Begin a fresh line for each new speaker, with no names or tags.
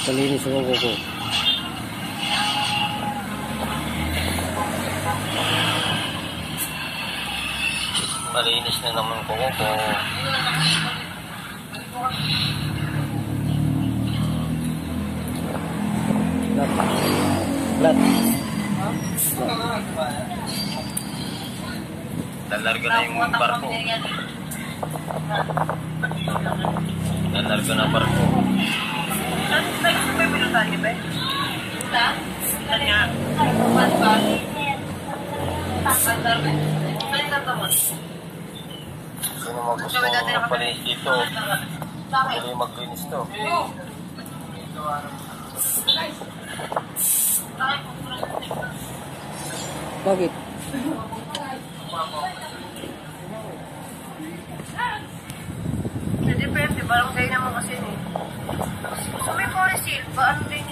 Palinis ako ko.
Malinis na naman ko.
Flat.
Lalarga na yung barko. Lalarga na barko.
May pinutan niyo ba? Tanya.
Sino mo gusto magpalinis dito? Pwede maglinis to.
Bakit?
Depende, barangay naman kasi yun eh. Kung may forest seal, paano din